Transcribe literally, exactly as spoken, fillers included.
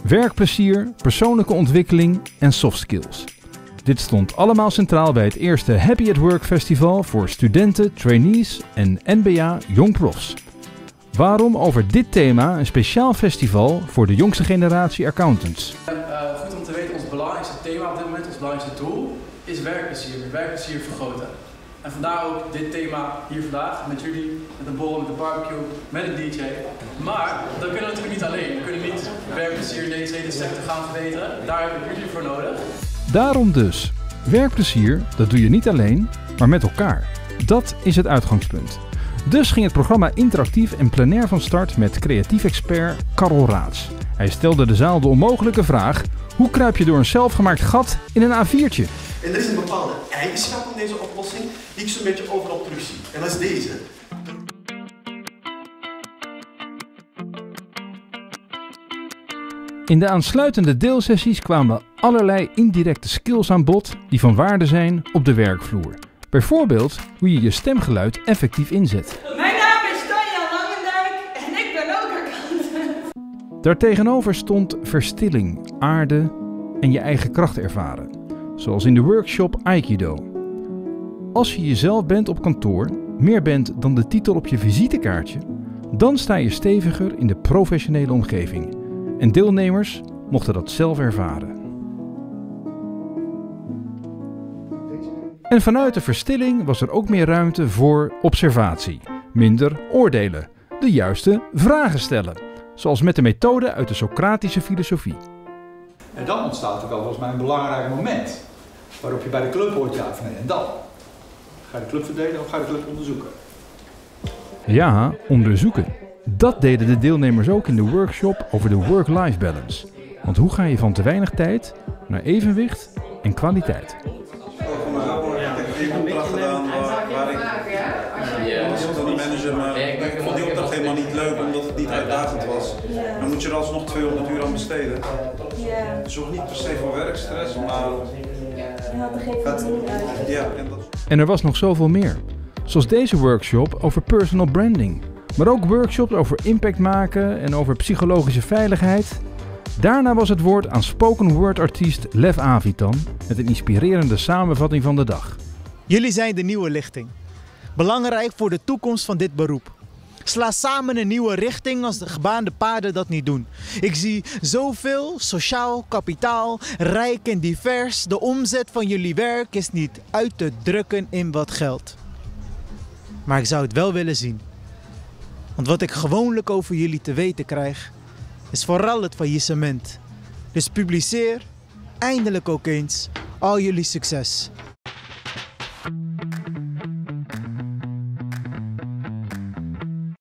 Werkplezier, persoonlijke ontwikkeling en soft skills. Dit stond allemaal centraal bij het eerste Happy at Work Festival voor studenten, trainees en N B A Jong Profs. Waarom over dit thema een speciaal festival voor de jongste generatie accountants? Uh, goed om te weten, ons belangrijkste thema op dit moment, ons belangrijkste doel, is werkplezier. Werkplezier vergroten. En vandaar ook dit thema hier vandaag met jullie, met een borrel, met een barbecue, met een D J. Maar dat kunnen we natuurlijk niet alleen. We kunnen niet werkplezier in deze hele sector gaan verbeteren. Daar heb ik jullie voor nodig. Daarom dus. Werkplezier, dat doe je niet alleen, maar met elkaar. Dat is het uitgangspunt. Dus ging het programma interactief en plenair van start met creatief expert Karel Raats. Hij stelde de zaal de onmogelijke vraag: hoe kruip je door een zelfgemaakt gat in een A viertje? En er is een bepaalde eigenschap van deze oplossing die ik zo'n beetje overal terug zie. En dat is deze. In de aansluitende deelsessies kwamen allerlei indirecte skills aan bod die van waarde zijn op de werkvloer. Bijvoorbeeld hoe je je stemgeluid effectief inzet. Mijn naam is Tanja Langendijk en ik ben ook accountant. Daartegenover stond verstilling, aarde en je eigen kracht ervaren. Zoals in de workshop Aikido. Als je jezelf bent op kantoor, meer bent dan de titel op je visitekaartje, dan sta je steviger in de professionele omgeving. En deelnemers mochten dat zelf ervaren. En vanuit de verstilling was er ook meer ruimte voor observatie. Minder oordelen. De juiste vragen stellen. Zoals met de methode uit de Socratische filosofie. En dan ontstaat er wel volgens mij een belangrijk moment. Waarop je bij de club hoort, ja of nee. En dan? Ga je de club verdedigen of ga je de club onderzoeken? Ja, onderzoeken. Dat deden de deelnemers ook in de workshop over de work-life balance. Want hoe ga je van te weinig tijd naar evenwicht en kwaliteit? Ik heb een opdracht gedaan waar, waar ik als dan de manager, maar ik vond die opdracht helemaal niet leuk omdat het niet uitdagend was. Dan moet je er alsnog tweehonderd uur aan besteden. Het zorgt niet per se voor werkstress, maar het, ja, en, dat... en er was nog zoveel meer. Zoals deze workshop over personal branding. Maar ook workshops over impact maken en over psychologische veiligheid. Daarna was het woord aan spoken word artiest Lef Avitan met een inspirerende samenvatting van de dag. Jullie zijn de nieuwe lichting. Belangrijk voor de toekomst van dit beroep. Sla samen een nieuwe richting als de gebaande paden dat niet doen. Ik zie zoveel sociaal kapitaal, rijk en divers. De omzet van jullie werk is niet uit te drukken in wat geld. Maar ik zou het wel willen zien. Want wat ik gewoonlijk over jullie te weten krijg, is vooral het faillissement. Dus publiceer eindelijk ook eens al jullie succes.